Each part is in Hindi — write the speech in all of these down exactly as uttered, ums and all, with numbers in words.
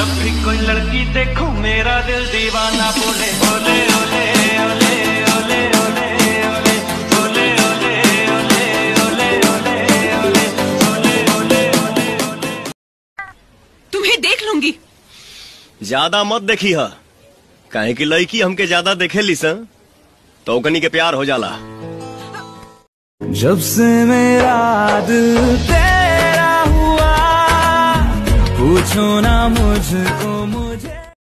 जब भी कोई लड़की देखूं मेरा दिल दीवाना बोले ओले ओले ओले ओले ओले ओले ओले ओले ओले ओले ओले ओले ओले ओले ओले। तुम्हें देख लूंगी। ज्यादा मत देखी है, काहे कि लड़की हमके ज्यादा देखे लीस तो कनी के प्यार हो जाला। जब से मेरा दिल तेरा हुआ, पूछो ना मुझको मुझे।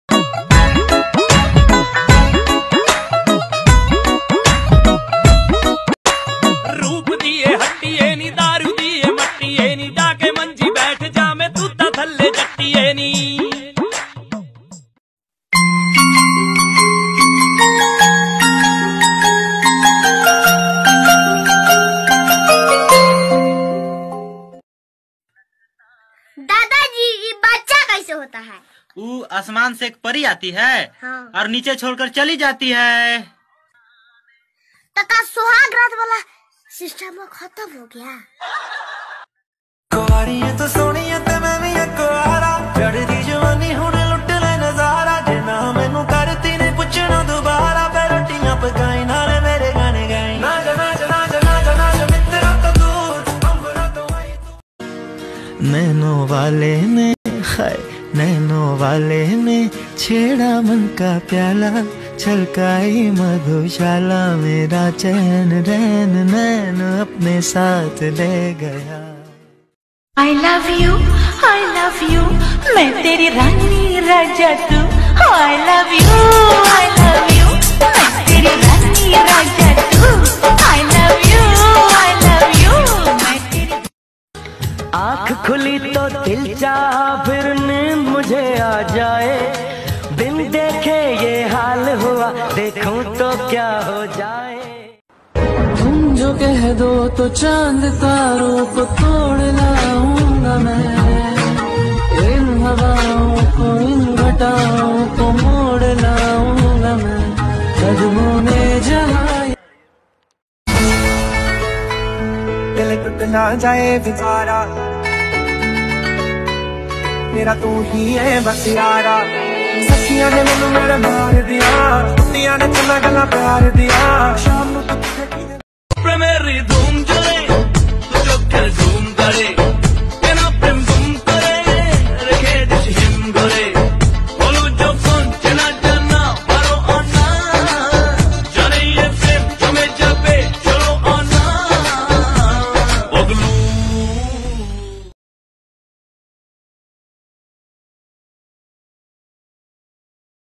रूप दिए हट्टिए नी, दारू दिए मट्टिए नी, जाके मंजी बैठ जा मैं तू थल्ले जट्टिए नी। दादाजी ये बच्चा कैसे होता है? वो आसमान से एक परी आती है। हाँ। और नीचे छोड़कर चली जाती है। तो का सुहाग रात वाला सिस्टम खत्म हो गया? कुआरी तो सोनी ते मैं भी कुआरा, चढ़दी जवानी हुणे लुट ले नजारा, जे ना मैनू करती ने पुछना दोबारा, फिर रोटियां पकाई नाले मेरे गाने गाई। ना जना जना जना जना जना मित्रा तो दूर अंबरा तो आई तू। नैनो वाले ने हाय नैनो वाले ने छेड़ा मन का प्याला, छलकाई मधुशाला, मेरा चैन रैन नैन अपने साथ ले गया। I love you, I love you, मैं तेरी रानी राजा तू। I love you, I love you, मैं तेरी रानी राजा तू। I love you, I love you, मैं तेरी। आँख खुली तो दिल चाहा फिर नींद मुझे आ जाए, बिन देखे ये हाल हुआ देखूं तो क्या हो जाए। तुम जो कह दो तो चांद तारों को तोड़ लाऊंगा मैं, इन हवाओं को इन घटाओं को मोड़ लाऊंगा मैं, कदमों में जहाँ दिल टूट ना जाए बेचारा, मेरा तू ही है बस यारा। सखियां ने मैनू मेरे मार दिया, कुत्तियां ने चला गला प्यार दिया, शाम नू तू मेरी धूम जो